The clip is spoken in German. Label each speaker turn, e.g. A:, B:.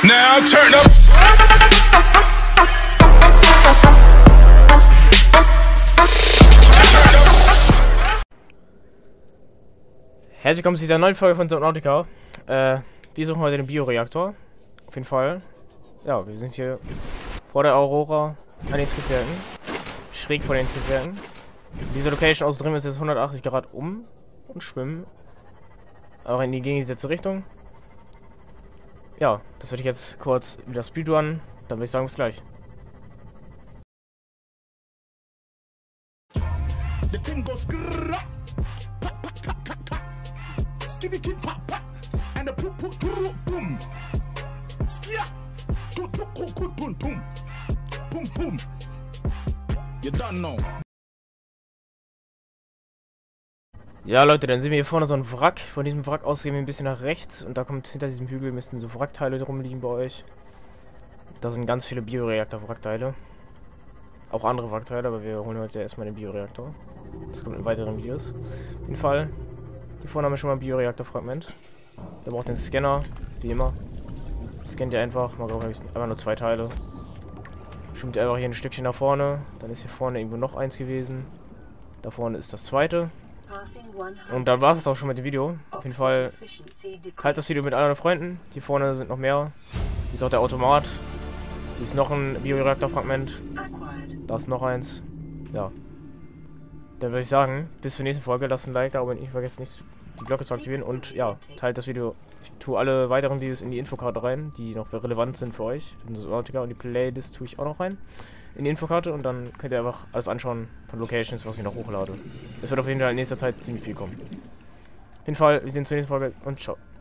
A: Now turn up.
B: Herzlich willkommen zu dieser neuen Folge von Subnautica. Wir suchen heute den Bioreaktor. Auf jeden Fall. Ja, wir sind hier vor der Aurora an den Triebwerken. Schräg vor den Triebwerken. Diese Location außen drin ist jetzt 180 Grad um und schwimmen. Auch in die gegengesetzte Richtung. Ja, das würde ich jetzt kurz wieder speedrun. Dann würde ich sagen, bis gleich. Ja Leute, dann sehen wir hier vorne so ein Wrack. Von diesem Wrack aus gehen wir ein bisschen nach rechts und da kommt hinter diesem Hügel müssten so Wrackteile rumliegen bei euch. Da sind ganz viele Bioreaktor-Wrackteile. Auch andere Wrackteile, aber wir holen heute erstmal den Bioreaktor. Das kommt in weiteren Videos. Auf jeden Fall. Hier vorne haben wir schon mal ein Bioreaktor-Fragment. Der braucht den Scanner, wie immer. Scannt ihr einfach, mal glaube ich einfach nur 2 Teile. Schwimmt ihr einfach hier ein Stückchen nach vorne. Dann ist hier vorne irgendwo noch eins gewesen. Da vorne ist das zweite. Und dann war es auch schon mit dem Video. Auf jeden Fall teilt das Video mit anderen Freunden. Hier vorne sind noch mehr. Hier ist auch der Automat. Hier ist noch ein Bioreaktor-Fragment. Da ist noch eins. Ja. Dann würde ich sagen, bis zur nächsten Folge. Lasst ein Like da, aber nicht vergessen, nicht die Glocke zu aktivieren. Und ja, teilt das Video. Ich tue alle weiteren Videos in die Infokarte rein, die noch relevant sind für euch. Und die Playlist tue ich auch noch rein. In die Infokarte und dann könnt ihr einfach alles anschauen von Locations, was ich noch hochlade. Es wird auf jeden Fall in nächster Zeit ziemlich viel kommen. Auf jeden Fall, wir sehen uns zur nächsten Folge und ciao.